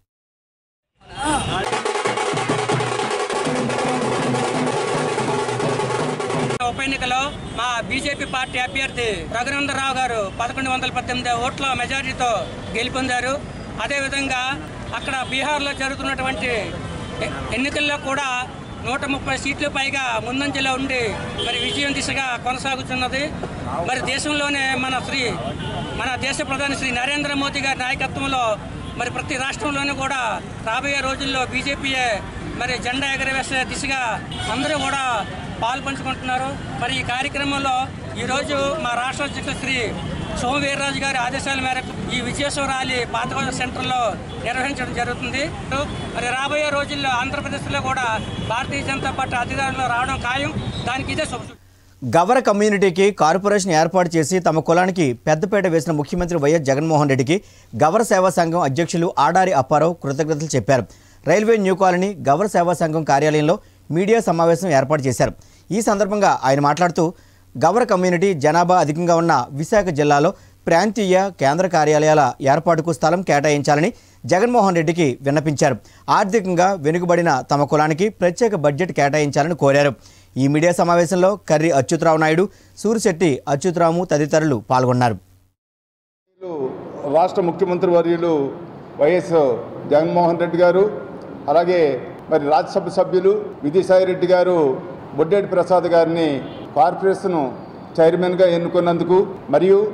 ఉప ఎన్నికలో మా బీజేపీ పార్టీ అభ్యర్థి రఘునందరావు గారు 1118 ఓట్ల మెజారిటీతో గెలుపొందారు. అదేవిధంగా అక్కడ బీహార్లో జరుగుతున్నటువంటి ఎన్నికల్లో కూడా 130 సీట్లు పైగా ముందంజలో ఉండి మరి విజయం దిశగా కొనసాగుతున్నది. మరి దేశంలోనే మన దేశ ప్రధాని శ్రీ నరేంద్ర మోదీ గారి నాయకత్వంలో మరి ప్రతి రాష్ట్రంలోనూ కూడా రాబోయే రోజుల్లో బీజేపీయే మరి జెండా ఎగరవేసే దిశగా అందరూ కూడా పాల్పంచుకుంటున్నారు. మరి ఈ కార్యక్రమంలో ఈరోజు మా రాష్ట్ర అధ్యక్షులు శ్రీ సోము వీర్రాజు గారి ఆదేశాల మేరకు ఈ విజయోత్సవ ర్యాలీ పాతగోడ సెంటర్లో నిర్వహించడం జరుగుతుంది. మరి రాబోయే రోజుల్లో ఆంధ్రప్రదేశ్లో కూడా భారతీయ జనతా పార్టీ అధికారంలో రావడం ఖాయం. దానికి ఇదే శుభ. గవర కమ్యూనిటీకి కార్పొరేషన్ ఏర్పాటు చేసి తమ కులానికి పెద్దపేట వేసిన ముఖ్యమంత్రి వైఎస్ జగన్మోహన్ రెడ్డికి గవర సేవా సంఘం అధ్యక్షులు ఆడారి అప్పారావు కృతజ్ఞతలు చెప్పారు. రైల్వే న్యూ కాలనీ గవర సేవా సంఘం కార్యాలయంలో మీడియా సమావేశం ఏర్పాటు చేశారు. ఈ సందర్భంగా ఆయన మాట్లాడుతూ గవర కమ్యూనిటీ జనాభా అధికంగా ఉన్న విశాఖ జిల్లాలో ప్రాంతీయ కేంద్ర కార్యాలయాల ఏర్పాటుకు స్థలం కేటాయించాలని జగన్మోహన్ రెడ్డికి విన్నపించారు. ఆర్థికంగా వెనుకబడిన తమ కులానికి ప్రత్యేక బడ్జెట్ కేటాయించాలని కోరారు. ఈ మీడియా సమావేశంలో కర్రి అచ్యుతరావు నాయుడు, సూరిశెట్టి అచ్యుతరాము తదితరులు పాల్గొన్నారు. రాష్ట్ర ముఖ్యమంత్రి వర్యులు వైఎస్ జగన్మోహన్ రెడ్డి గారు, అలాగే మరి రాజ్యసభ సభ్యులు విజయసాయి రెడ్డి గారు బొడ్డేటి ప్రసాద్ గారిని కార్పొరేషన్ చైర్మన్గా ఎన్నుకున్నందుకు, మరియు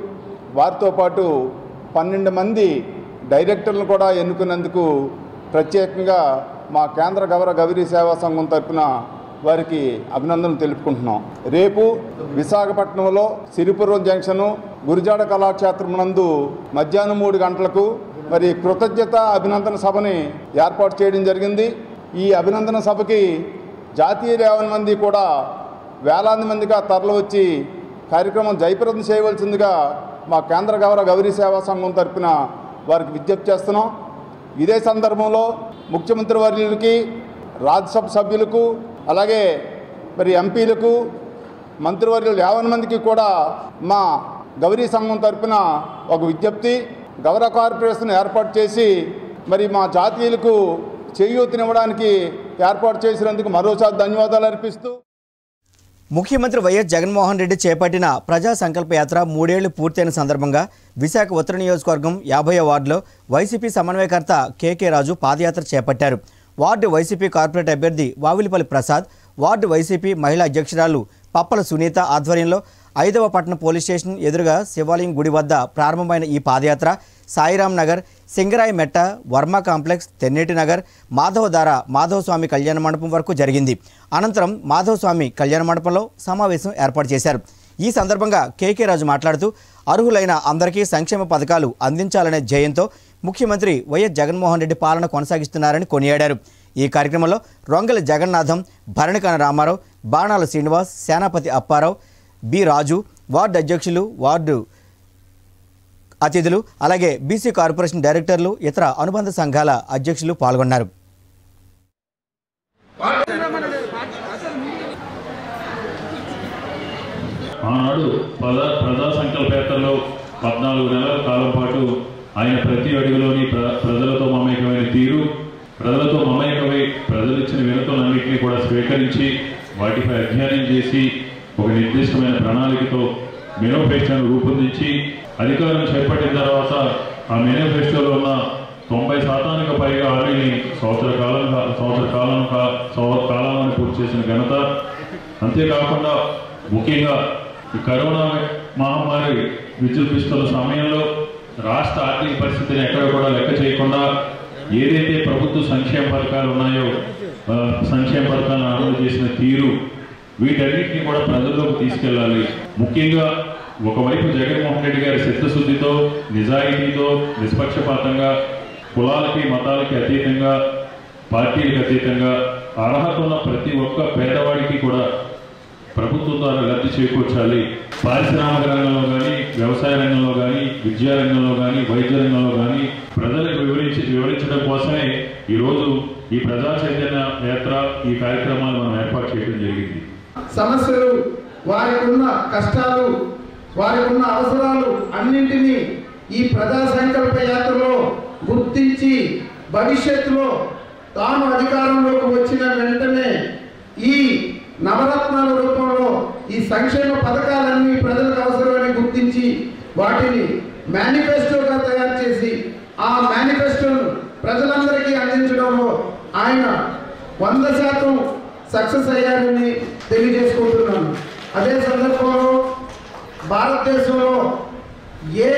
వారితో పాటు 12 మంది డైరెక్టర్లను కూడా ఎన్నుకున్నందుకు ప్రత్యేకంగా మా కేంద్ర గౌరీ సేవా సంఘం తరఫున వారికి అభినందనలు తెలుపుకుంటున్నాం. రేపు విశాఖపట్నంలో సిరిపురం జంక్షను గురిజాడ కళాక్షేత్రం నందు మధ్యాహ్నం 3 గంటలకు మరి కృతజ్ఞత అభినందన సభని ఏర్పాటు చేయడం జరిగింది. ఈ అభినందన సభకి జాతీయ 50 మంది కూడా వేలాది మందిగా తరలివచ్చి కార్యక్రమం జయప్రదం చేయవలసిందిగా మా కేంద్ర గౌరీ సేవా సంఘం తరఫున వారికి విజ్ఞప్తి చేస్తున్నాం. ఇదే సందర్భంలో ముఖ్యమంత్రి వర్యులకి, రాజ్యసభ సభ్యులకు, అలాగే మరి ఎంపీలకు, మంత్రివర్యులు 50 మందికి కూడా మా గౌరీ సంఘం తరఫున ఒక విజ్ఞప్తి, గౌరవ కార్పొరేషన్ ఏర్పాటు చేసి మరి మా జాతీయులకు చేయూతనివ్వడానికి ఏర్పాటు చేసినందుకు మరోసారి ధన్యవాదాలు అర్పిస్తూ ముఖ్యమంత్రి వైఎస్ జగన్మోహన్ రెడ్డి చేపట్టిన ప్రజా సంకల్ప యాత్ర 3 ఏళ్లు పూర్తయిన సందర్భంగా విశాఖ ఉత్తర నియోజకవర్గం 50వ వార్డులో వైసీపీ సమన్వయకర్త కేకే రాజు పాదయాత్ర చేపట్టారు. వార్డు వైసీపీ కార్పొరేట్ అభ్యర్థి వావిలిపల్లి ప్రసాద్, వార్డు వైసీపీ మహిళా అధ్యక్షురాలు పప్పల సునీత ఆధ్వర్యంలో 5వ పట్టణ పోలీస్ స్టేషన్ ఎదురుగా శివాలయం గుడి వద్ద ప్రారంభమైన ఈ పాదయాత్ర సాయిరాం నగర్, సింగరాయి మెట్ట, వర్మ కాంప్లెక్స్, తెన్నేటి నగర్, మాధవధార మాధవస్వామి కళ్యాణ మండపం వరకు జరిగింది. అనంతరం మాధవస్వామి కళ్యాణ మండపంలో సమావేశం ఏర్పాటు చేశారు. ఈ సందర్భంగా కేకే రాజు మాట్లాడుతూ అర్హులైన అందరికీ సంక్షేమ పథకాలు అందించాలనే ధ్యేయంతో ముఖ్యమంత్రి వైఎస్ జగన్మోహన్ రెడ్డి పాలన కొనసాగిస్తున్నారని కొనియాడారు. ఈ కార్యక్రమంలో రొంగలి జగన్నాథం, భరణికాన రామారావు, బాణాల శ్రీనివాస్, సేనాపతి అప్పారావు, బి రాజు, వార్డు అధ్యక్షులు, వార్డు అతిథులు, అలాగే బీసీ కార్పొరేషన్ డైరెక్టర్లు, ఇతర అనుబంధ సంఘాల అధ్యక్షులు పాల్గొన్నారు. ఆనాడు ప్రజా సంకల్ప యాత్రలో 14 నెలల కాలం పాటు ఆయన ప్రతి అడుగులోని ప్రజలతో మమేకమైన తీరు, ప్రజలతో మమేకమై ప్రజలిచ్చిన వినతులన్నింటినీ కూడా స్వీకరించి వాటిపై అధ్యయనం చేసి ఒక నిర్దిష్టమైన ప్రణాళికతో మేనిఫెస్టోను రూపొందించి అధికారం చేపట్టిన తర్వాత ఆ మేనిఫెస్టోలో ఉన్న 90% పైగా హామీని సంవత్సర కాలంలో పూర్తి చేసిన ఘనత. అంతేకాకుండా ముఖ్యంగా ఈ కరోనా మహమ్మారి విజృంభిస్తున్న సమయంలో రాష్ట్ర ఆర్థిక పరిస్థితిని ఎక్కడ కూడా లెక్క చేయకుండా ఏదైతే ప్రభుత్వ సంక్షేమ పథకాలు ఉన్నాయో సంక్షేమ పథకాలను అమలు చేసిన తీరు, వీటన్నిటిని కూడా ప్రజల్లోకి తీసుకెళ్లాలి. ముఖ్యంగా ఒకవైపు జగన్మోహన్ రెడ్డి గారి చిత్తశుద్ధితో, నిజాయితీతో, నిష్పక్షపాతంగా, కులాలకి మతాలకి అతీతంగా, పార్టీలకు అతీతంగా అర్హత ఉన్న ప్రతి ఒక్క పేదవాడికి కూడా ప్రభుత్వం ద్వారా లబ్ధి చేకూర్చాలి. పారిశ్రామిక రంగంలో కానీ, వ్యవసాయ రంగంలో కానీ, విద్యా రంగంలో కానీ, వైద్య రంగంలో కానీ ప్రజలకు వివరించడం కోసమే ఈరోజు ఈ ప్రజా చైతన్య యాత్ర, ఈ కార్యక్రమాలు మనం ఏర్పాటు చేయడం జరిగింది. సమస్యలు, వారికి ఉన్న కష్టాలు, వారికి ఉన్న అవసరాలు అన్నింటినీ ఈ ప్రజా సంకల్ప యాత్రలో గుర్తించి భవిష్యత్తులో తాను అధికారంలోకి వచ్చిన వెంటనే ఈ నవరత్నాల రూపంలో ఈ సంక్షేమ పథకాలన్నీ ప్రజలకు అవసరమని గుర్తించి వాటిని మేనిఫెస్టోగా తయారు చేసి ఆ మేనిఫెస్టోను ప్రజలందరికీ అందించడంలో ఆయన 100% సక్సెస్ అయ్యారని తెలియజేసుకుంటున్నాను. అదే సందర్భంలో భారతదేశంలో ఏ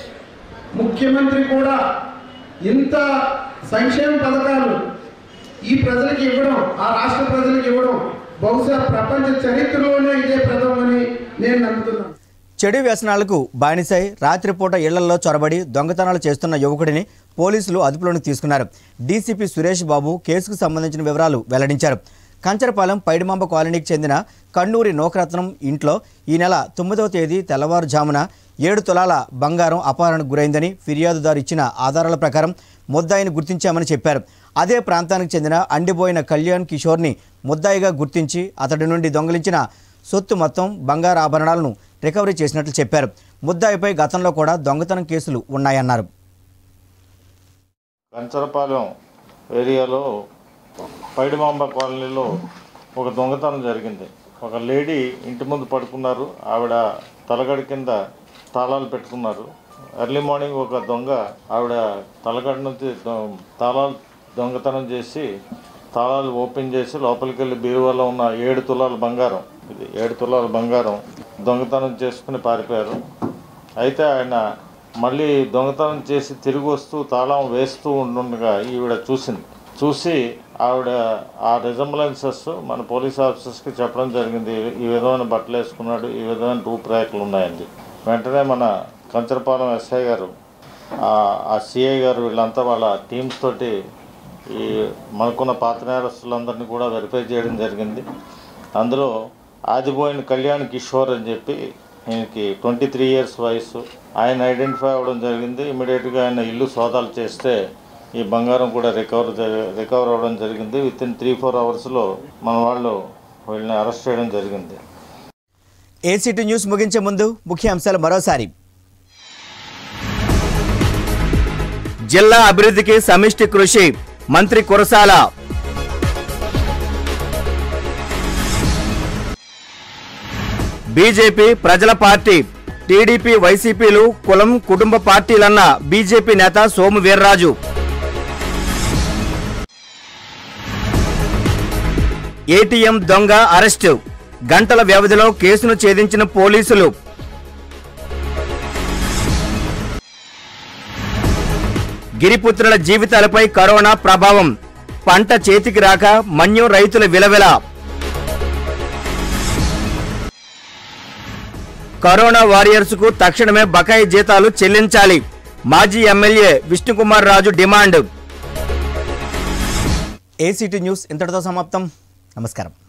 ముఖ్యమంత్రి కూడా ఇంత సంక్షేమ పథకాలు ఈ ప్రజలకు ఇవ్వడం, ఆ రాష్ట్ర ప్రజలకు ఇవ్వడం బహుశా ప్రపంచ చరిత్రలోనే ఇదే ప్రథమని నేను నమ్ముతున్నాను. చెడు వ్యసనాలకు బానిసై రాత్రిపూట ఇళ్లలో చొరబడి దొంగతనాలు చేస్తున్న యువకుడిని పోలీసులు అదుపులోకి తీసుకున్నారు. డీసీపీ సురేష్ బాబు కేసుకు సంబంధించిన వివరాలు వెల్లడించారు. కంచరపాలెం పైడిమాంబ కాలనీకి చెందిన కన్నూరి నోకరత్నం ఇంట్లో ఈ నెల 9వ తేదీ తెల్లవారుజామున 7 తులాల బంగారం అపహరణకు గురైందని ఫిర్యాదుదారు ఇచ్చిన ఆధారాల ప్రకారం ముద్దాయిని గుర్తించామని చెప్పారు. అదే ప్రాంతానికి చెందిన అండిపోయిన కళ్యాణ్ కిషోర్ని ముద్దాయిగా గుర్తించి అతడి నుండి దొంగిలించిన సొత్తు మొత్తం బంగారు ఆభరణాలను రికవరీ చేసినట్లు చెప్పారు. ముద్దాయిపై గతంలో కూడా దొంగతనం కేసులు ఉన్నాయన్నారు. కంచరపాలెం ఏరియాలో పైడిమాంబ కాలనీలో ఒక దొంగతనం జరిగింది. ఒక లేడీ ఇంటి ముందు పడుకున్నారు. ఆవిడ తలగడి కింద తాళాలు పెట్టుకున్నారు. ఎర్లీ మార్నింగ్ ఒక దొంగ ఆవిడ తలగడి నుంచి తాళాలు దొంగతనం చేసి తాళాలు ఓపెన్ చేసి లోపలికి వెళ్ళి బీరువాలో ఉన్న 7 తులాల బంగారం, ఇది 7 తులాల బంగారం దొంగతనం చేసుకుని పారిపోయారు. అయితే ఆయన మళ్ళీ దొంగతనం చేసి తిరిగి వస్తూ తాళం వేస్తూ ఉండగా ఈవిడ చూసి ఆవిడ ఆ రిజంబ్లెన్సెస్ మన పోలీస్ ఆఫీసర్స్కి చెప్పడం జరిగింది. ఈ విధమైన బట్టలు వేసుకున్నాడు, ఈ విధమైన రూపురేఖలు ఉన్నాయండి. వెంటనే మన కంచరపాలెం ఎస్ఐ గారు, ఆ సిఐ గారు వీళ్ళంతా వాళ్ళ టీమ్స్ తోటి ఈ మనకున్న పాత నేరస్తులందరినీ కూడా వెరిఫై చేయడం జరిగింది. అందులో ఆదిపోయిన కళ్యాణ్ కిషోర్ అని చెప్పి ఈయనకి 23 years వయసు, ఆయన ఐడెంటిఫై అవ్వడం జరిగింది. ఇమీడియట్గా ఆయన ఇల్లు సోదాలు చేస్తే ఈ బంగారం కూడా రికవర్ అవ్వడం జరిగింది. వితిన్ 3-4 hours మన వాళ్ళు వీళ్ళని అరెస్ట్ చేయడం జరిగింది. ఏసీటీ న్యూస్ ముగించే ముందు ముఖ్య అంశాలు మరోసారి. జిల్లా అభివృద్ధికి సమిష్టి కృషి, మంత్రి కురసాల. బీజేపీ ప్రజల పార్టీ, టీడీపీ వైసీపీలు కులం కుటుంబ పార్టీలన్న బీజేపీ నేత సోము వీర్రాజు. ఏటీఎం దొంగ అరెస్టు, గంటల వ్యవధిలో కేసును ఛేదించిన పోలీసులు. గిరిపుత్రుల జీవితాలపై కరోనా ప్రభావం, పంట చేతికి రాక మన్యం రైతుల విలవిల. కరోనా వారియర్స్ కు తక్షణమే బకాయి జీతాలు చెల్లించాలి, మాజీ MLA Vishnukumar Raju demand. ACT news ఇంతటితో సమాప్తం. నమస్కారం.